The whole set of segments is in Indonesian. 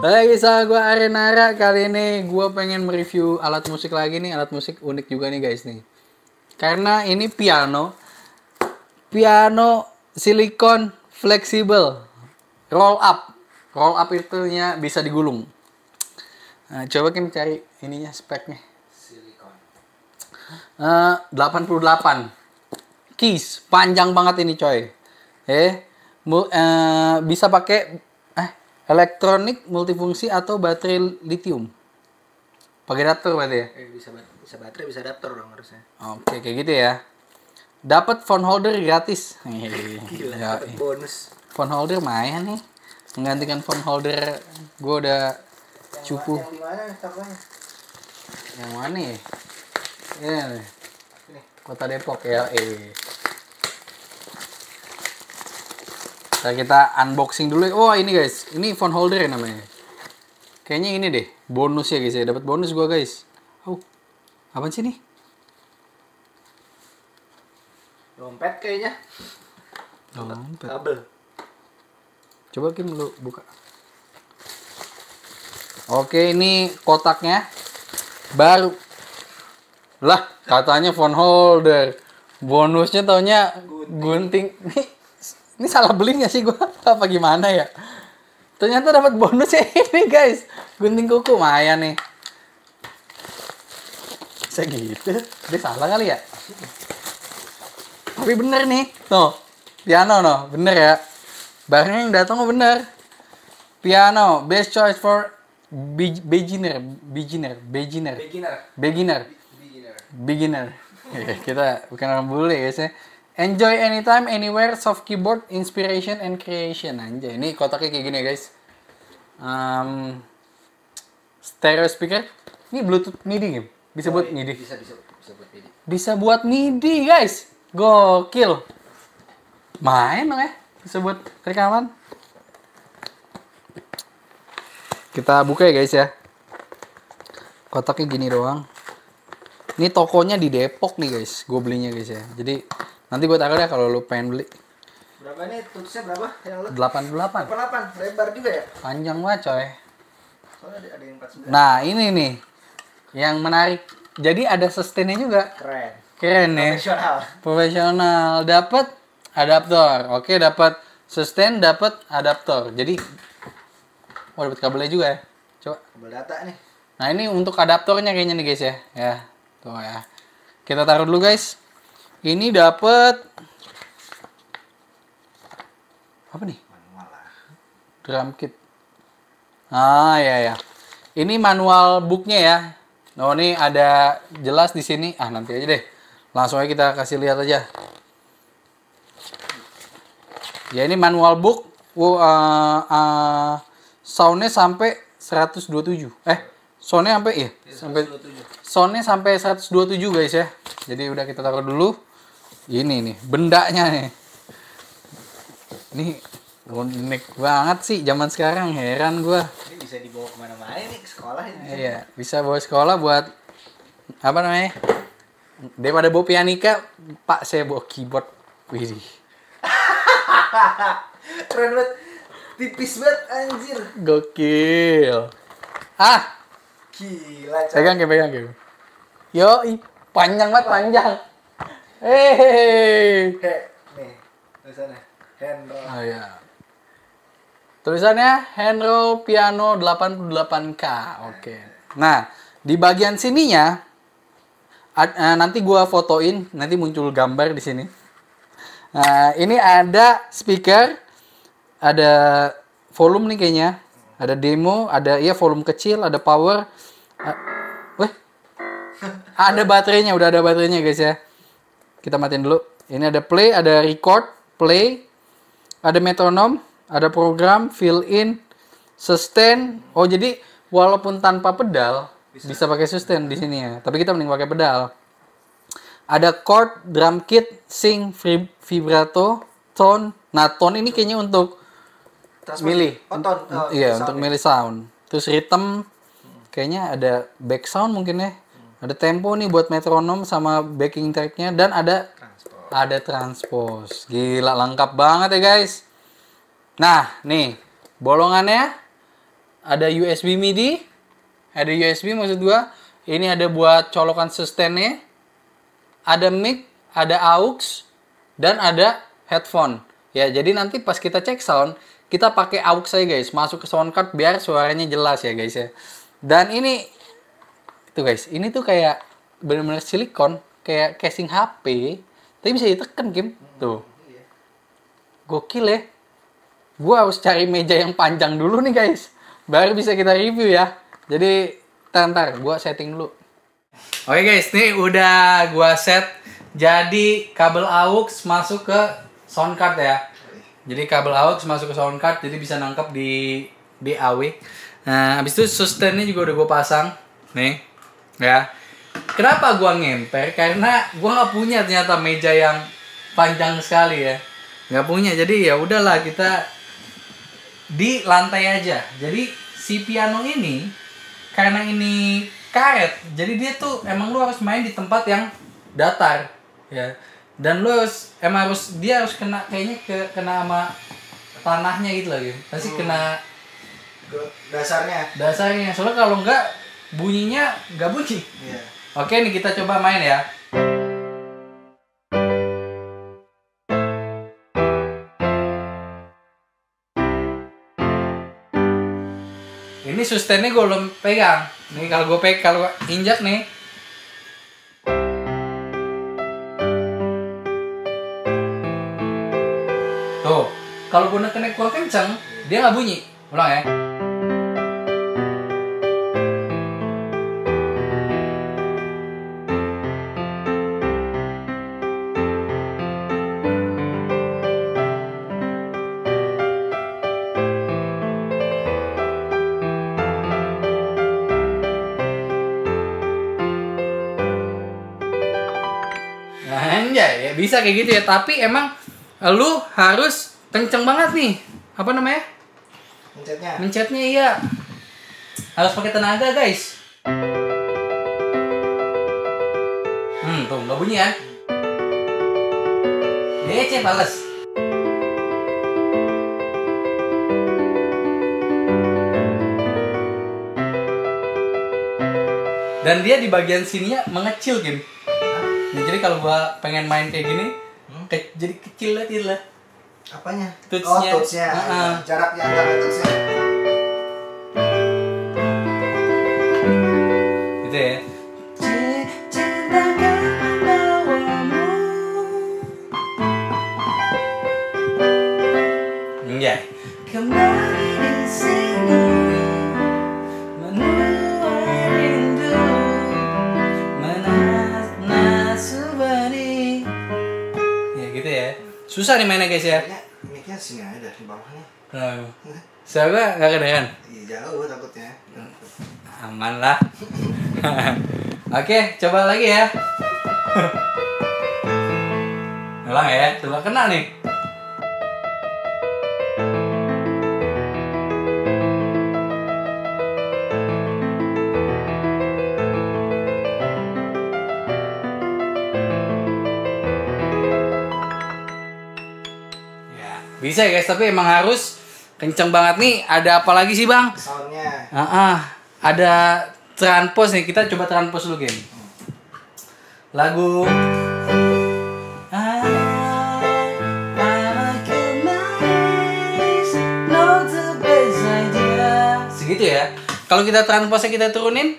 Lagi sama gue Arenara. Kali ini gue pengen mereview alat musik lagi nih. Alat musik unik juga nih guys nih. Karena ini piano silikon fleksibel roll up. Roll up itunya bisa digulung. Nah, coba kita cari ininya speknya. Silikon. 88 keys, panjang banget ini coy. Bisa pakai elektronik multifungsi atau baterai lithium. Pakai adaptor berarti ya? Bisa baterai, bisa adaptor dong harusnya. Oke, kayak gitu ya. Dapat phone holder gratis. Gila, Ya, dapet bonus. phone holder main nih. Menggantikan phone holder gue udah cukup. Yang di mana tokonya? Yang mana ya? Ini nih. Ini. Kota Depok ya. Nah, kita unboxing dulu. Oh, ini guys. Ini phone holder ya namanya. Kayaknya ini deh. Bonus ya guys ya. Dapat bonus gua guys. Oh. Apaan sih nih? Dompet kayaknya. Dompet. Kabel. Coba Kim lu buka. Oke, ini kotaknya baru. Lah, katanya phone holder. Bonusnya taunya gunting. Ini salah beli nggak sih gua? Apa gimana ya? Ternyata dapat bonusnya ini guys. Gunting kuku lumayan nih. Saya gitu. Dia salah kali ya? Tapi bener nih. Tuh. Piano no, bener ya. Barangnya yang datang bener. Piano, best choice for beginner. Kita bukan orang bule guys ya. Enjoy anytime, anywhere, soft keyboard, inspiration and creation. Anjay, ini kotaknya kayak gini guys. Stereo speaker. Ini Bluetooth MIDI game. Bisa buat MIDI. Bisa buat MIDI. Bisa buat MIDI guys. Gokil. Main dong ya. Bisa buat rekaman. Kita buka ya guys ya. Kotaknya gini doang. Ini tokonya di Depok nih guys. Gue belinya guys ya. Jadi nanti gue taruh ya kalau lu pengen beli. Berapa nih? Tulisnya berapa? Yang lu? 88. 88. Lebar juga ya? Panjang banget coy. Soalnya ada yang 49. Nah ini nih. Yang menarik. Jadi ada sustainnya juga. Keren ya. Profesional. Dapat adaptor. Oke, dapat sustain, dapat adaptor. Jadi dapat kabelnya juga ya. Coba. Kabel data nih. Nah, ini untuk adaptornya kayaknya nih guys ya. Ya. Tuh ya. Kita taruh dulu guys. Ini dapat apa nih? Manual lah. Drum kit. Ah, ya. Ini manual booknya ya. Oh, ini ada jelas di sini. Ah, nanti aja deh. Langsung aja kita kasih lihat aja. Ya, ini manual book. Soundnya sampai 127. Soundnya sampai ya? Sampai soundnya sampai 127 guys ya. Jadi udah kita taruh dulu. Ini nih, bendanya nih. Ini unik banget sih zaman sekarang, heran gua. Ini bisa dibawa kemana-mana nih, ke sekolah ini. Iya, bisa bawa sekolah buat apa namanya? Daripada bawa pianika, Pak saya bawa keyboard. Widih. Keren banget. Tipis banget anjir. Gokil. Gila. Pegang. Yo, panjang banget, panjang. Nih, tulisannya handroll. Oh ya. Tulisannya handroll piano 88K. Oke. Nah, di bagian sininya nanti gua fotoin, nanti muncul gambar di sini. Nah, ini ada speaker, ada volume nih kayaknya, ada demo, ada volume kecil, ada power. Ada baterainya, udah ada baterainya guys ya. Kita matiin dulu. Ini ada play, ada record, play, ada metronom, ada program, fill in, sustain. Oh, jadi walaupun tanpa pedal bisa pakai sustain di sini ya. Tapi kita mending pakai pedal. Ada chord, drum kit, sync, vibrato, tone. Nah, tone ini kayaknya untuk milih. Iya, untuk milih sound. Terus rhythm, kayaknya ada back sound mungkin ya. Ada tempo nih buat metronom sama backing tracknya. Dan ada transpose. Gila, lengkap banget ya guys. Nah, nih bolongannya ada USB MIDI, ada USB maksud gua. Ini ada buat colokan sustainnya, ada mic, ada aux, dan ada headphone. Ya, jadi nanti pas kita cek sound, kita pakai aux aja guys, masuk ke sound card biar suaranya jelas ya guys ya. Dan ini tuh guys, ini tuh kayak bener-bener silikon, kayak casing HP, tapi bisa ditekan Kim. Tuh. Gokil ya. Gua harus cari meja yang panjang dulu nih guys, baru bisa kita review ya. Jadi ntar gua setting dulu. Oke guys, nih udah gua set. Jadi kabel aux masuk ke sound card ya. Jadi kabel aux masuk ke sound card, jadi bisa nangkep di DAW. Nah, habis itu sustainnya juga udah gua pasang. Nih, ya. Kenapa gua ngemper? Karena gua nggak punya ternyata meja yang panjang sekali ya. Nggak punya, jadi ya udahlah kita di lantai aja. Jadi si piano ini karena ini karet, jadi dia tuh emang lu harus main di tempat yang datar ya. Dan lu harus dia harus kena kayaknya kena sama tanahnya gitu lagi. Pasti kena dasarnya. Soalnya kalau enggak bunyinya nggak bunyi. Iya. Oke, nih kita coba main ya. Ini sustainnya gue belum pegang. Nih kalau injak nih. Tuh, kalau gue nekenin kurang kenceng, dia nggak bunyi. Ulang ya. Anjay, ya bisa kayak gitu ya. Tapi emang lu harus kenceng banget nih. Apa namanya? Mencetnya iya. Harus pakai tenaga, guys. Tuh nggak bunyi ya. Dece pales. Dan dia di bagian sininya mengecil, Kim. Nah, jadi kalau gua pengen main kayak gini, jadi kecil lah. Apanya? Touch-nya. Touch-nya. Jaraknya antara touch-nya. Gitu ya. Iya. Kembali di sini. Susah nih mainnya guys ya. Mic-nya sini ada di bawahnya. Kenapa? Siapa nggak kedengeran? Iya jauh takutnya. Aman lah. Oke, coba lagi ya. Ulang ya, coba kena nih. Bisa ya guys, tapi emang harus kenceng banget nih. Ada apa lagi sih bang? Soundnya. Ada transpose nih. Kita coba transpose dulu game. Lagu. Segitu ya. Kalau kita transpose kita turunin.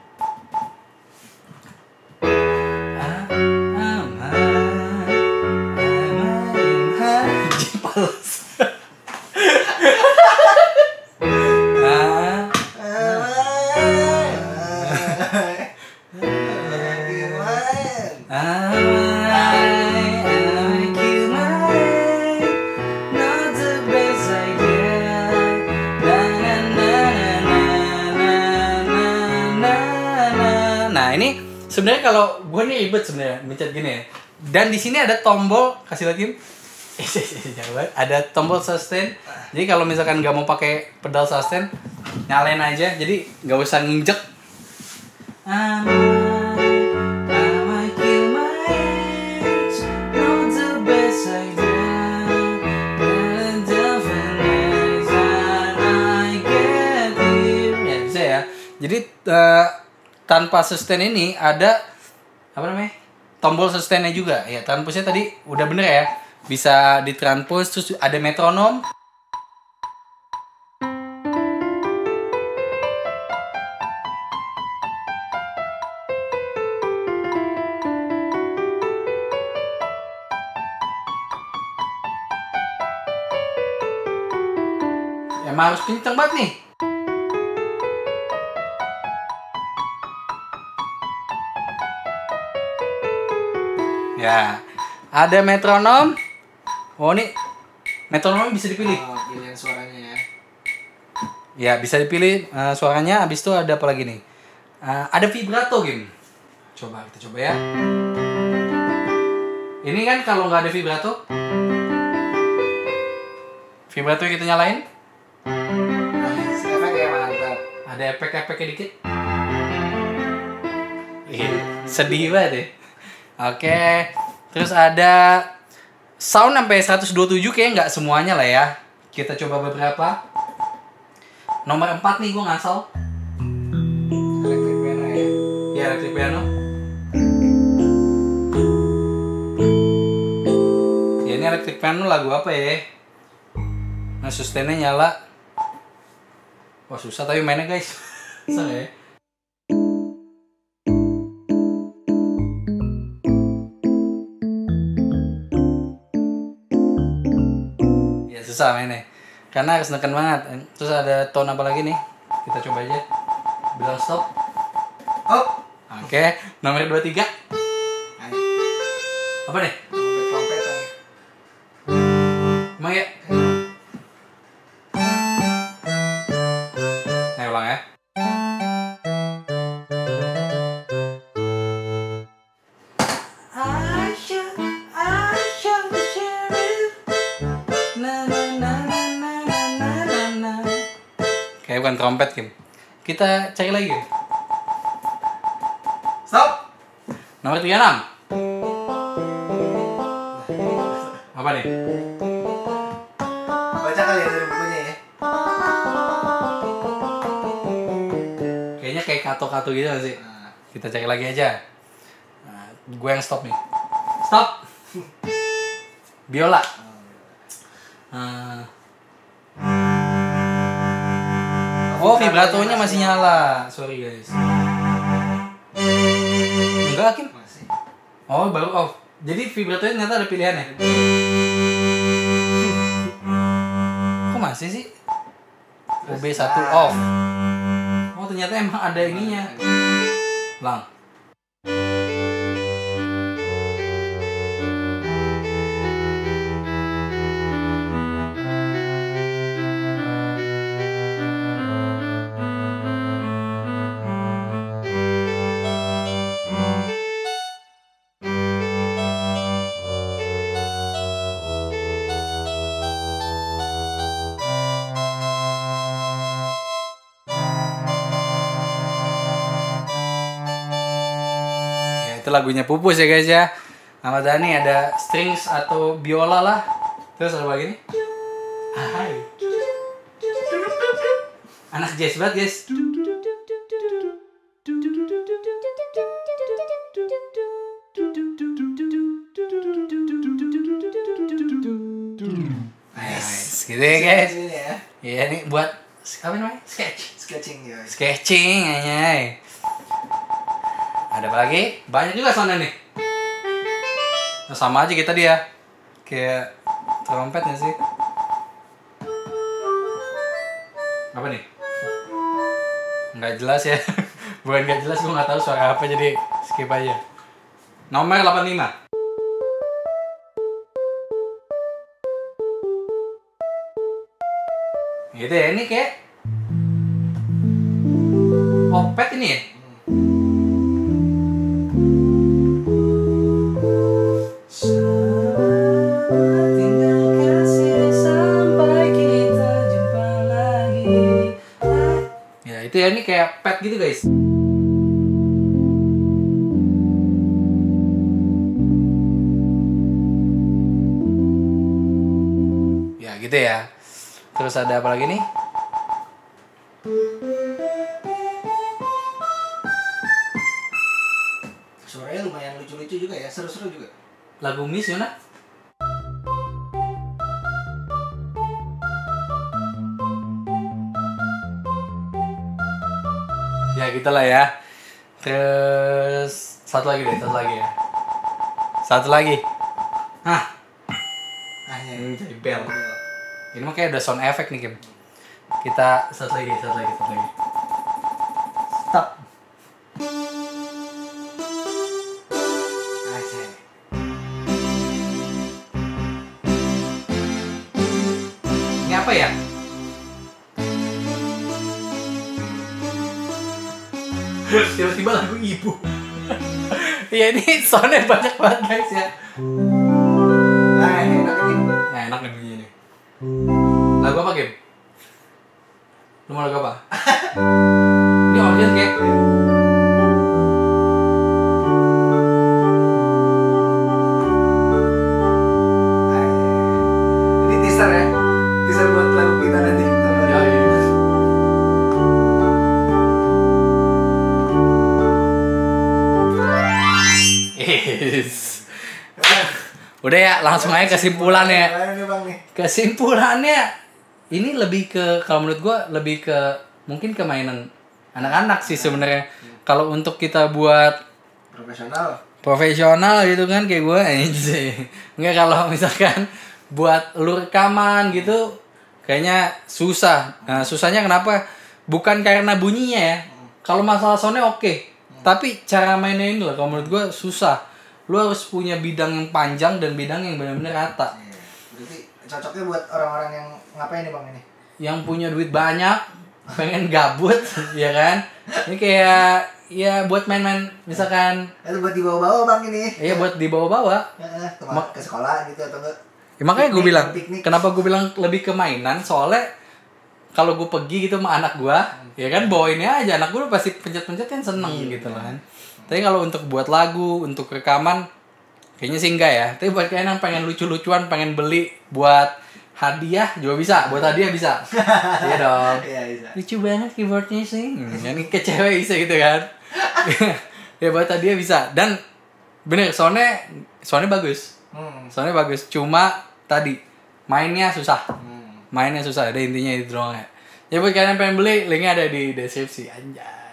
Sebenarnya kalau gue nih ribet sebenarnya mencet gini ya. Dan di sini ada tombol, kasih lihat Kim. Ada tombol sustain. Jadi kalau misalkan nggak mau pakai pedal sustain, nyalain aja. Jadi nggak usah nginjek. tanpa sustain ini ada apa namanya? Tombol sustainnya juga. Ya, transpose-nya tadi udah bener ya. Bisa ditranspose, terus ada metronom. Emang harus kenceng banget nih. Ya, ada metronom. Oh, ini metronom bisa dipilih. Oh, pilihan suaranya ya. Ya, bisa dipilih suaranya. Habis itu ada apa lagi nih? Ada vibrato, Kim. Kita coba ya. Ini kan kalau nggak ada vibrato, vibrato kita nyalain. Efeknya mantap. Ada efek-efeknya dikit. Sedih banget deh. Oke. Terus ada sound sampai 127, kayak nggak semuanya lah ya. Kita coba beberapa. Nomor 4 nih gue ngasal. Electric piano ya. Ya, electric piano. Ya, ini electric piano lagu apa ya? Nah, sustainnya nyala. Wah, susah tapi mainnya guys. Susah nggak ya? Ya, susah mainnya. Karena harus neken banget. Terus ada tone apa lagi nih? Kita coba aja. Bilang stop. Oh, Oke, nomor 23. ayo. Apa nih? Trompet ayo. Emang ya? Ayo ulang ya. Kayak bukan trompet, Kim. Kita cari lagi, Kim. Stop. Nomor 36. Apa nih? Baca kali ya dari bukunya ya. Kayaknya kayak kato-kato gitu gak sih? Nah, Kita cari lagi aja. Nah, gue yang stop nih. Stop. Biola. Oh, vibratonya masih nyala. Sorry guys. Enggak, Kim. masih. Oh, baru off. Jadi vibratonya ternyata ada pilihannya. Kok masih sih? OB1 off. Oh, ternyata emang ada ininya. Lang. Itu lagunya Pupus ya guys ya. Ahmad Dhani ada strings atau biola lah. Terus ada lagi nih. Hai. Anak jazz banget guys. Nice. Gitu ya guys. Ini ya. Iya nih buat apa namanya? Sketching ya. Sketching aja. Ada apa lagi? Banyak juga soundnya nih. Nah, sama aja kita dia. Kayak trompet gak sih? Apa nih? Nggak jelas ya. Bukan nggak jelas, gue nggak tahu suara apa, jadi skip aja. Nomor 85. Gitu ya, ini kayak opet ini ya. Ya itu ya, ini kayak pet gitu guys. Ya gitu ya. Terus ada apa lagi nih? lucu juga ya, seru-seru juga. Lagu Miss Yona. Ya gitulah ya. Terus satu lagi ya. Satu lagi. Hah, Iya. ini jadi bel. Ini mah kayak ada sound effect nih, Kim. Kita satu lagi. Stop. Asik. Ini apa ya? Tiba-tiba lagu ibu. Ya ini soundnya banyak banget guys ya. Nah, ini enak ini. Nah enak nih bunyinya nih. Lagu apa Kim? Lu mau lagu apa? Ini audience kayak. Nah, ini teaser ya. Teaser buat lagu kita nanti. Ya, iya. Is. Udah ya, langsung aja kesimpulan ya. Gimana nih Bang nih? Kesimpulannya ini lebih ke, kalau menurut gua lebih ke mungkin ke mainan anak-anak sih sebenarnya. Kalau untuk kita buat profesional gitu kan kayak gue aja. Enggak, kalau misalkan buat lu rekaman gitu kayaknya susah. Nah, susahnya kenapa? Bukan karena bunyinya ya. Kalau masalah soundnya oke. Tapi cara mainnya ini loh kalau menurut gue susah. Lu harus punya bidang yang panjang dan bidang yang benar-benar rata. Iya. Berarti cocoknya buat orang-orang yang ngapain nih Bang ini? Yang punya duit banyak, pengen gabut, ya kan? Ini kayak ya buat main-main misalkan. Itu buat dibawa-bawa Bang ini. Iya buat dibawa-bawa. Ke sekolah gitu atau enggak? Ya, makanya gue bilang, Piknik. kenapa gue bilang lebih ke mainan, soalnya kalau gue pergi gitu sama anak gue, ya kan bawainnya aja, anak gue pasti pencet-pencet kan seneng gitu loh kan. Tapi kalau untuk buat lagu, untuk rekaman, kayaknya sih enggak ya. Tapi buat kalian yang pengen lucu-lucuan, pengen beli buat hadiah juga bisa, buat hadiah bisa. Iya dong. Iya bisa. Lucu banget keyboardnya sih. Ini ke cewek bisa gitu kan. Ya buat hadiah bisa. Dan bener, soundnya bagus. Soundnya bagus. Cuma tadi mainnya susah. Mainnya susah. Ada intinya itu doang ya. Ya buat kalian yang pengen beli, linknya ada di deskripsi. Anjay.